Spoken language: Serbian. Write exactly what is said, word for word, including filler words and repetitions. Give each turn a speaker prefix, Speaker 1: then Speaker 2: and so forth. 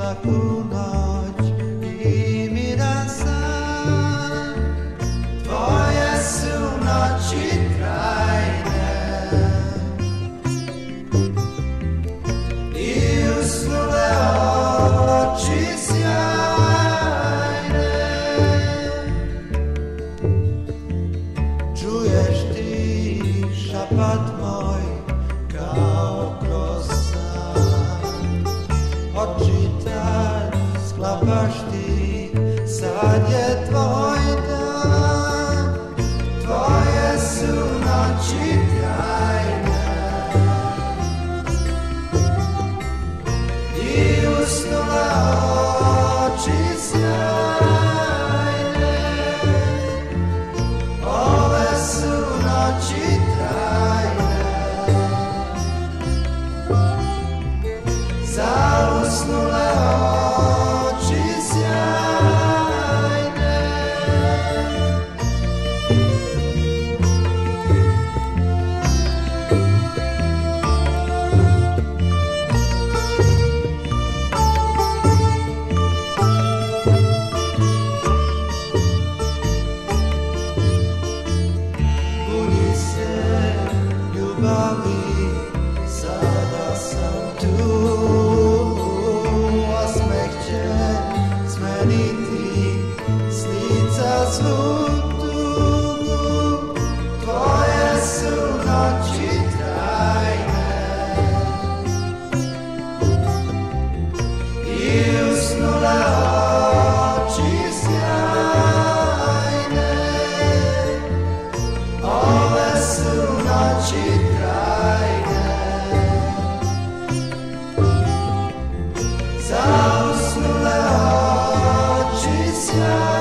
Speaker 1: svaku noć i miran san. Tvoje su noći trajne i usnule oči sjajne. Čuješ ti šapat moj kao kroz san. Očitaj, sklapaš ti, sad je tvoj dan. Tvoje su noći trajne i usnule oči sjajne. Ove su noći trajne za usnule oči sjajne. Budi se ljubavi, sada sam tu. Osmeh će smeniti s lica svu tugu. Tvoje su noći trajne i usnule oči sjajne. Ove su noći trajne za usnule oči sjajne.